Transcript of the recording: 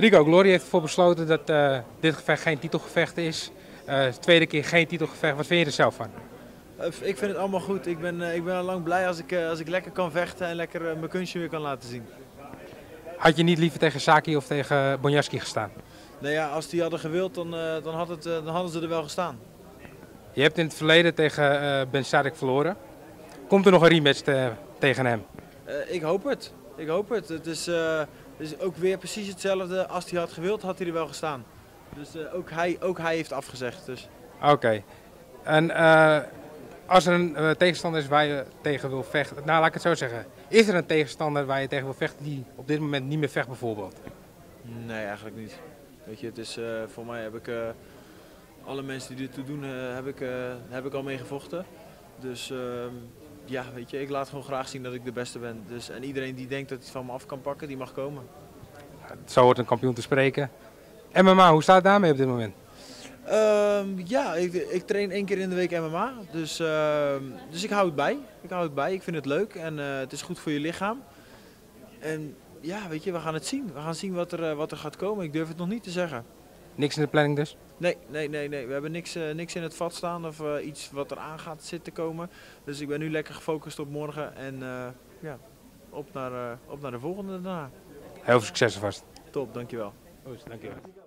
Rico Glory heeft ervoor besloten dat dit gevecht geen titelgevecht is. De tweede keer geen titelgevecht. Wat vind je er zelf van? Ik vind het allemaal goed. Ik ben al lang blij als ik lekker kan vechten en lekker mijn kunstje weer kan laten zien. Had je niet liever tegen Saki of tegen Bonjasky gestaan? Nou ja, als die hadden gewild, dan hadden ze er wel gestaan. Je hebt in het verleden tegen Ben Sadik verloren. Komt er nog een rematch tegen hem? Ik hoop het. Ik hoop het. Het is ook weer precies hetzelfde. Als hij had gewild, had hij er wel gestaan. Dus ook hij heeft afgezegd. Dus. Oké. En als er een tegenstander is waar je tegen wil vechten, nou laat ik het zo zeggen. Is er een tegenstander waar je tegen wil vechten die op dit moment niet meer vecht bijvoorbeeld? Nee, eigenlijk niet. Weet je, het is, voor mij heb ik alle mensen die dit toe doen, heb ik al mee gevochten. Dus ja, weet je, ik laat gewoon graag zien dat ik de beste ben. Dus, en iedereen die denkt dat hij het van me af kan pakken, die mag komen. Zo wordt een kampioen te spreken. MMA, hoe staat het daarmee op dit moment? Ja, ik train 1 keer in de week MMA. Dus ik hou het bij. Ik vind het leuk en het is goed voor je lichaam. En ja, weet je, we gaan het zien. We gaan zien wat er gaat komen. Ik durf het nog niet te zeggen. Niks in de planning dus? Nee. We hebben niks in het vat staan of iets wat er aan gaat zitten komen. Dus ik ben nu lekker gefocust op morgen en ja, op naar de volgende daarna. Heel veel succes alvast. Top, dankjewel. Goed, dankjewel.